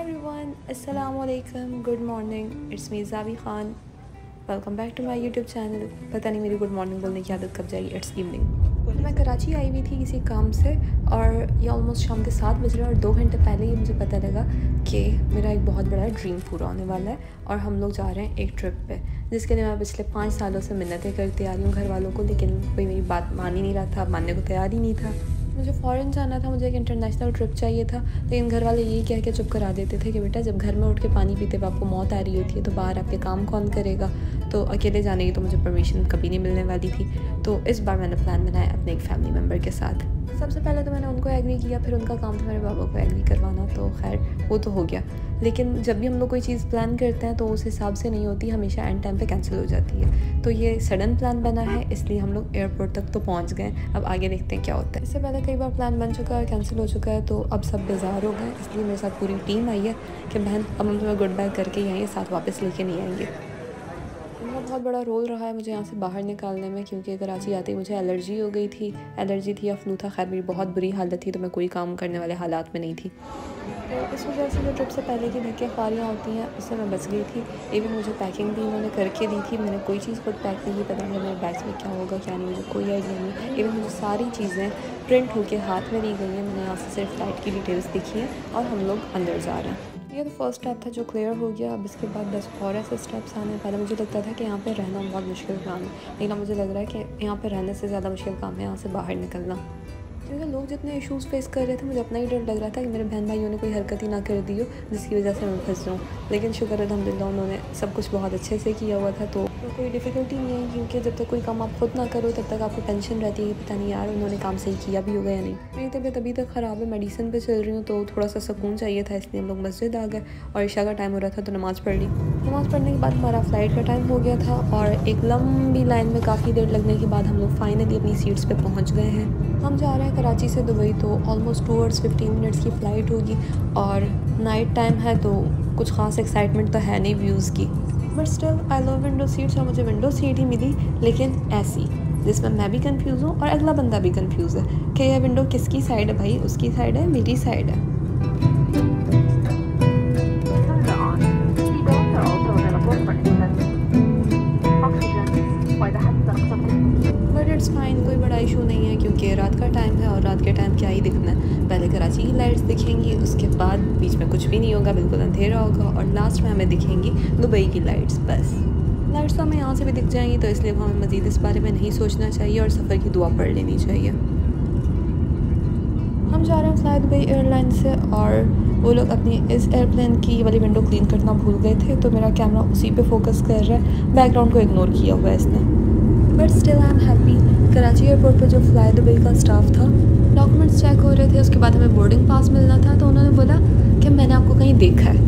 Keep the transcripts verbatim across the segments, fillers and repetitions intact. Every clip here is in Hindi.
everyone, Assalamualaikum, good morning, it's me Zavi Khan. Welcome back to my YouTube channel. पता नहीं मेरी गुड मॉर्निंग बोलने की आदत कब जाएगी, इट्स इवनिंग। तो मैं कराची आई हुई थी किसी काम से और ये ऑलमोस्ट शाम के सात बज रहे हैं और दो घंटे पहले ही मुझे पता लगा कि मेरा एक बहुत बड़ा ड्रीम पूरा होने वाला है और हम लोग जा रहे हैं एक ट्रिप पे, जिसके लिए मैं पिछले पाँच सालों से मिन्नतें करती आ रही हूँ घर वालों को, लेकिन कोई मेरी बात मान ही नहीं रहा था, मानने को तैयार ही नहीं था। मुझे फ़ॉरेन जाना था, मुझे एक इंटरनेशनल ट्रिप चाहिए था, लेकिन घर वाले यही कह के चुप करा देते थे कि बेटा जब घर में उठ के पानी पीते हुए आपको मौत आ रही होती है तो बाहर आपके काम कौन करेगा, तो अकेले जाने की तो मुझे परमिशन कभी नहीं मिलने वाली थी। तो इस बार मैंने प्लान बनाया अपने एक फ़ैमिली मेम्बर के साथ। सबसे पहले तो मैंने उनको एग्री किया, फिर उनका काम था मेरे पापा को एग्री करवाना, तो खैर वो तो हो गया। लेकिन जब भी हम लोग कोई चीज़ प्लान करते हैं तो उस हिसाब से नहीं होती, हमेशा एंड टाइम पे कैंसिल हो जाती है। तो ये सडन प्लान बना है, इसलिए हम लोग एयरपोर्ट तक तो पहुंच गए। अब आगे देखते हैं क्या होता है। इससे पहले कई बार प्लान बन चुका है, कैंसिल हो चुका है, तो अब सब बेजार हो गए, इसलिए मेरे साथ पूरी टीम आई है कि बहन अब हम तुम्हें गुड बाय करके यहाँ साथ वापस लेके नहीं आएंगे। उनका बहुत बड़ा रोल रहा है मुझे यहाँ से बाहर निकालने में, क्योंकि कराची आते ही मुझे एलर्जी हो गई थी। एलर्जी थी या फ्लू था, खैर मेरी बहुत बुरी हालत थी, तो मैं कोई काम करने वाले हालात में नहीं थी। तो इस वजह से जो ट्रिप से पहले की धक्के खारियाँ होती हैं उससे मैं बच गई थी। इवन मुझे पैकिंग भी उन्होंने करके दी थी, मैंने कोई चीज़ खुद पैक नहीं की, पता नहीं मेरे बैग्स में क्या होगा क्या नहीं, मुझे कोई आइडिया नहीं। इवन मुझे सारी चीज़ें प्रिंट होके हाथ में दी गई हैं, मैंने यहाँ से सिर्फ फ़्लाइट की डिटेल्स देखी हैं और हम लोग अंदर जा रहे हैं। ये तो फर्स्ट स्टेप था जो क्लियर हो गया। अब इसके बाद दस और ऐसे स्टेप्स आने। पहले मुझे लगता था कि यहाँ पे रहना बहुत मुश्किल काम है, लेकिन अब मुझे लग रहा है कि यहाँ पे रहने से ज़्यादा मुश्किल काम है यहाँ से बाहर निकलना, क्योंकि लोग जितने इश्यूज़ फेस कर रहे थे मुझे अपना ही डर लग रहा था कि मेरे बहन भाइयों ने कोई हरकत ही ना कर दी हो जिसकी वजह से मैं फंस जाऊँ। लेकिन शुक्र अल्हम्दुलिल्लाह उन्होंने सब कुछ बहुत अच्छे से किया हुआ था, तो कोई डिफ़िकल्टी नहीं है, क्योंकि जब तक कोई काम आप खुद ना करो तब तक आपको टेंशन रहती है कि पता नहीं यार उन्होंने काम सही किया भी होगा या नहीं। मेरी तबीयत अभी तक ख़राब है, मेडिसिन पे चल रही हूँ, तो थोड़ा सा सुकून चाहिए था, इसलिए हम लोग मस्जिद आ गए और इशा का टाइम हो रहा था तो नमाज़ पढ़ ली। नमाज़ पढ़ने के बाद हमारा फ़्लाइट का टाइम हो गया था और एक लंबी लाइन में काफ़ी देर लगने के बाद हम लोग फाइनली अपनी सीट्स पर पहुँच गए हैं। हम जा रहे हैं कराची से दुबई, तो almost two hours fifteen minutes की फ़्लाइट होगी और नाइट टाइम है, तो कुछ ख़ास एक्साइटमेंट तो है नहीं व्यूज़ की, but still I love window seats. और मुझे विंडो सीट ही मिली, लेकिन ऐसी जिसमें मैं भी कंफ्यूज हूँ और अगला बंदा भी कंफ्यूज है कि यह विंडो किसकी साइड है, भाई उसकी साइड है मेरी साइड है। बट इट्स फाइन, कोई बड़ा इशू नहीं है, क्योंकि रात का टाइम है और रात के टाइम क्या ही दिखना है। पहले कराची की लाइट्स दिखेंगी, उसके बाद बीच में कुछ भी नहीं होगा, बिल्कुल अंधेरा होगा और लास्ट में हमें दिखेंगी दुबई की लाइट्स। बस लाइट्स तो हमें यहाँ से भी दिख जाएंगी, तो इसलिए हमें मज़ीद इस बारे में नहीं सोचना चाहिए और सफ़र की दुआ पढ़ लेनी चाहिए। हम जा रहे हैं फ्लाई दुबई एयरलाइन से और वो लोग अपनी इस एयरप्लेन की वाली विंडो क्लीन करना भूल गए थे, तो मेरा कैमरा उसी पे फोकस कर रहा है, बैकग्राउंड को इग्नोर किया हुआ है इसने। But still I am happy. Karachi airport पर जो फ्लाई दुबई का स्टाफ था, डॉक्यूमेंट्स चेक हो रहे थे, उसके बाद हमें बोर्डिंग पास मिलना था, तो उन्होंने बोला कि मैंने आपको कहीं देखा है।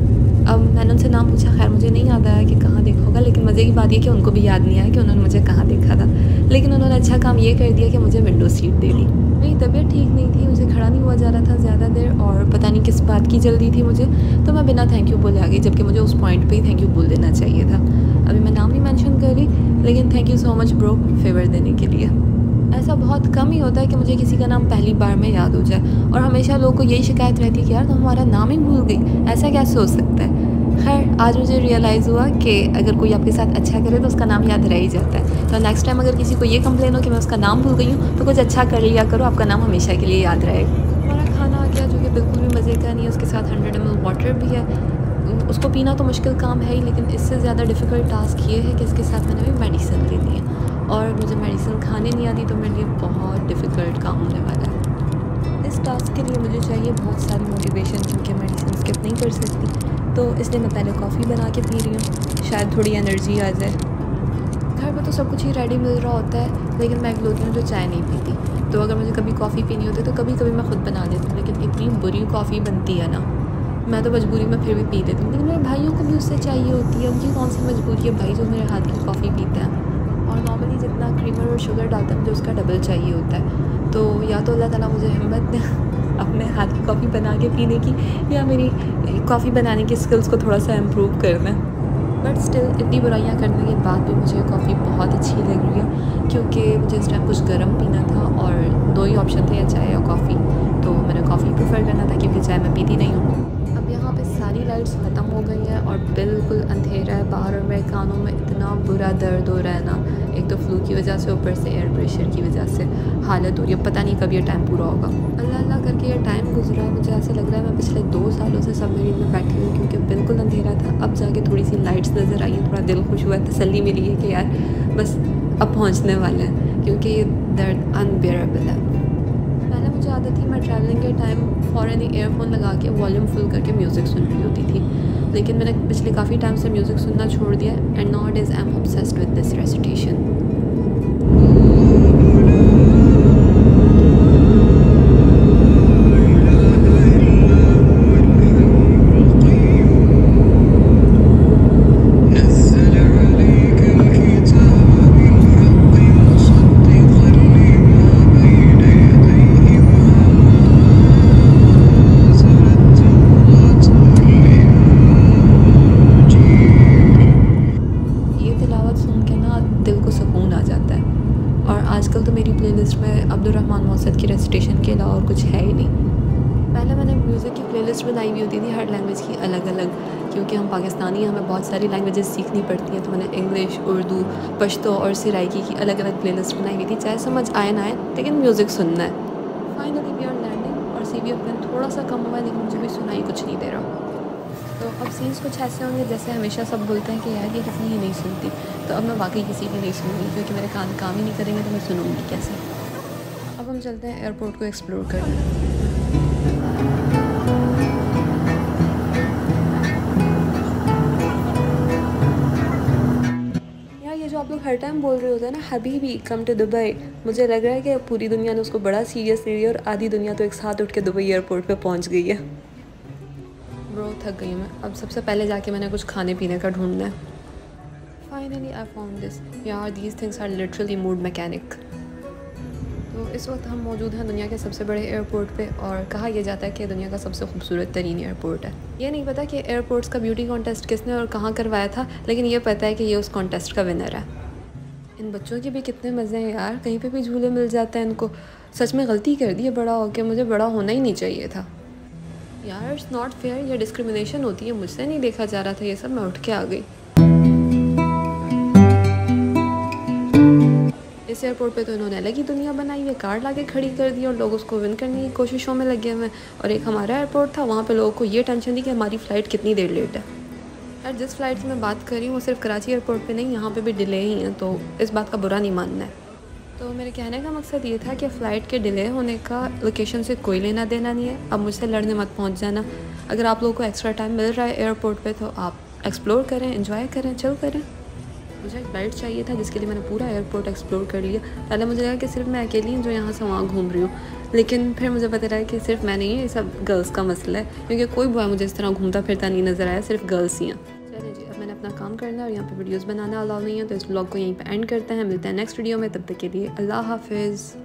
अब मैंने उनसे नाम पूछा, खैर मुझे नहीं याद आया कि कहाँ देखा होगा, लेकिन मज़े की बात ये कि उनको भी याद नहीं आया कि उन्होंने मुझे कहाँ देखा था। लेकिन उन्होंने अच्छा काम ये कर दिया कि मुझे विंडो सीट दे दी। मेरी तबीयत ठीक नहीं थी, मुझे खड़ा नहीं हुआ जा रहा था ज़्यादा देर और पता नहीं किस बात की जल्दी थी मुझे, तो मैं बिना थैंक यू बोले आ गई, जबकि मुझे उस पॉइंट पे ही थैंक यू बोल देना चाहिए था। अभी मैं नाम नहीं मेंशन कर रही, लेकिन thank you so much bro favour देने के लिए। ऐसा बहुत कम ही होता है कि मुझे किसी का नाम पहली बार में याद हो जाए, और हमेशा लोगों को यही शिकायत रहती है कि यार तुम हमारा नाम ही भूल गई, ऐसा कैसे हो सकता है। खैर आज मुझे रियलाइज़ हुआ कि अगर कोई आपके साथ अच्छा करे तो उसका नाम याद रह ही जाता है, तो नेक्स्ट टाइम अगर किसी को ये कंप्लेन हो कि मैं उसका नाम भूल गई हूँ तो कुछ अच्छा कर लिया करो, आपका नाम हमेशा के लिए याद रहेगा। हमारा खाना आ गया जो कि बिल्कुल भी मज़े का नहीं है, उसके साथ हंड्रेड एम एल वाटर भी है। उसको पीना तो मुश्किल काम है ही, लेकिन इससे ज़्यादा डिफ़िकल्ट टास्क ये है कि इसके साथ मैंने भी मेडिसिन लेनी है और मुझे मेडिसिन खाने नहीं आती, तो मेरे लिए बहुत डिफ़िकल्ट काम होने वाला है। इस टास्क के लिए मुझे चाहिए बहुत सारी मोटिवेशन, क्योंकि मेडिसिन स्किप नहीं कर सकती, तो इसलिए मैं पहले कॉफ़ी बना के पी रही हूँ, शायद थोड़ी एनर्जी आ जाए। घर पर तो सब कुछ ही रेडी मिल रहा होता है, लेकिन मैं इकलौती हूँ जो चाय नहीं पीती, तो अगर मुझे कभी कॉफ़ी पीनी होती है तो कभी कभी मैं ख़ुद बना लेती हूँ, लेकिन इतनी बुरी कॉफ़ी बनती है ना, मैं तो मजबूरी में फिर भी पी लेती हूँ। लेकिन मेरे भाइयों को भी उससे चाहिए होती है, उनकी कौन सी मजबूरी है भाई जो मेरे हाथ की कॉफ़ी पीते हैं, और नॉर्मली जितना क्रीमर और शुगर डालते हैं मुझे उसका डबल चाहिए होता है। तो या तो अल्लाह ताला मुझे हिम्मत दे अपने हाथ की कॉफ़ी बना के पीने की, या मेरी कॉफ़ी बनाने की स्किल्स को थोड़ा सा इम्प्रूव करना। बट स्टिल इतनी बुराइयां करने के बाद भी मुझे कॉफ़ी बहुत अच्छी लग रही है, क्योंकि मुझे इस टाइम कुछ गर्म पीना था और दो ही ऑप्शन थे, या चाय या कॉफ़ी, तो मैंने कॉफ़ी प्रेफर करना था क्योंकि चाय मैं पीती नहीं हूँ। अब यहाँ यहाँ पे सारी लाइट्स ख़त्म हो गई हैं और बिल्कुल अंधेरा है बाहर, और मेरे कानों में इतना बुरा दर्द हो रहा है ना, एक तो फ्लू की वजह से, ऊपर से एयर प्रेशर की वजह से हालत हो रही है। पता नहीं कब ये टाइम पूरा होगा। अल्लाह अल्लाह करके ये टाइम गुजरा है। मुझे ऐसा लग रहा है मैं पिछले दो सालों से सबमरीन में बैठी हूँ, क्योंकि बिल्कुल अंधेरा था। अब जाके थोड़ी सी लाइट्स नज़र आई हैं, थोड़ा दिल खुश हुआ, तसल्ली मिली है कि यार बस अब पहुँचने वाले हैं, क्योंकि ये दर्द अनबेरेबल है। पहले मुझे आदत थी मैं ट्रैवलिंग के टाइम फ़ौरन ही ईयरफोन लगा के वॉल्यूम फुल करके म्यूज़िक सुन रही होती थी, लेकिन मैंने पिछले काफ़ी टाइम से म्यूज़िक सुनना छोड़ दिया and now it is I am obsessed with this recitation. आजकल तो मेरी प्लेलिस्ट में अब्दुर्रहमान मौसद की रेसिटेशन के अलावा और कुछ है ही नहीं। पहले मैंने म्यूज़िक की प्लेलिस्ट बनाई हुई होती थी हर लैंग्वेज की अलग अलग, क्योंकि हम पाकिस्तानी हैं, हमें बहुत सारी लैंग्वेजेस सीखनी पड़ती हैं। तो मैंने इंग्लिश, उर्दू, पश्तो और सिराइकी की अलग अलग प्लेलिस्ट बनाई हुई थी, चाहे समझ आए ना आए लेकिन म्यूज़िक सुनना है। फाइनली वी आर लैंडिंग और सी बी एफ थोड़ा सा कम हुआ है, लेकिन मुझे भी सुनाई कुछ नहीं दे रहा। तो अब सीन्स कुछ ऐसे होंगे जैसे हमेशा सब बोलते हैं कि यार ये किसी की नहीं सुनती, तो अब मैं वाकई किसी की नहीं सुनूंगी, क्योंकि मेरे कान काम ही नहीं करेंगे तो मैं सुनूंगी कैसे। अब हम चलते हैं एयरपोर्ट को एक्सप्लोर करने। यार ये जो आप लोग हर टाइम बोल रहे होते हैं ना, हबीबी कम टू दुबई, मुझे लग रहा है कि पूरी दुनिया ने उसको बड़ा सीरियस ले लिया और आधी दुनिया तो एक साथ उठ के दुबई एयरपोर्ट पे पहुंच गई है। ब्रो थक गई मैं, अब सबसे पहले जाके मैंने कुछ खाने पीने का ढूंढना है। Finally I found this. यार these things are literally mood mechanic. तो इस वक्त हम मौजूद हैं दुनिया के सबसे बड़े एयरपोर्ट पे, और कहा यह जाता है कि दुनिया का सबसे खूबसूरत तरीन एयरपोर्ट है। ये नहीं पता कि एयरपोर्ट्स का ब्यूटी कॉन्टेस्ट किसने और कहाँ करवाया था, लेकिन ये पता है कि ये उस कॉन्टेस्ट का विनर है। इन बच्चों के भी कितने मज़े हैं यार, कहीं पे भी झूले मिल जाते हैं इनको। सच में गलती कर दी है बड़ा होकर, मुझे बड़ा होना ही नहीं चाहिए था यार। इट्स नॉट फेयर, ये डिस्क्रिमिनेशन होती है, मुझसे नहीं देखा जा रहा था ये सब, मैं उठ के आ गई। इस एयरपोर्ट पे तो इन्होंने अलग ही दुनिया बनाई है, कार लाके खड़ी कर दी और लोग उसको विन करने की कोशिशों में लगे हुए हैं। और एक हमारा एयरपोर्ट था, वहाँ पे लोगों को ये टेंशन थी कि हमारी फ़्लाइट कितनी देर लेट है। यार जिस फ़्लाइट से मैं बात कर रही हूँ वो सिर्फ कराची एयरपोर्ट पे नहीं, यहाँ पे भी डिले ही हैं, तो इस बात का बुरा नहीं मानना है। तो मेरे कहने का मकसद ये था कि फ़्लाइट के डिले होने का लोकेशन से कोई लेना देना नहीं है। अब मुझसे लड़ने मत पहुँच जाना। अगर आप लोगों को एक्स्ट्रा टाइम मिल रहा है एयरपोर्ट पे तो आप एक्सप्लोर करें, एंजॉय करें, चिल करें। मुझे एक गाइड चाहिए था जिसके लिए मैंने पूरा एयरपोर्ट एक्सप्लोर कर लिया। पहले मुझे लगा कि सिर्फ मैं अकेली हूँ जो यहाँ से वहाँ घूम रही हूँ, लेकिन फिर मुझे पता लगा कि सिर्फ मैं नहीं है, ये सब गर्ल्स का मसला है, क्योंकि कोई बॉय मुझे इस तरह घूमता फिरता नहीं नज़र आया, सिर्फ गर्ल्स ही हैं। चलिए जी, अब मैंने अपना काम करना है और यहाँ पे वीडियोस बनाना अलाउ नहीं है, तो इस ब्लॉग को यहीं पे एंड करते हैं। मिलते हैं नेक्स्ट वीडियो में, तब तक के लिए अल्लाह हाफिज़।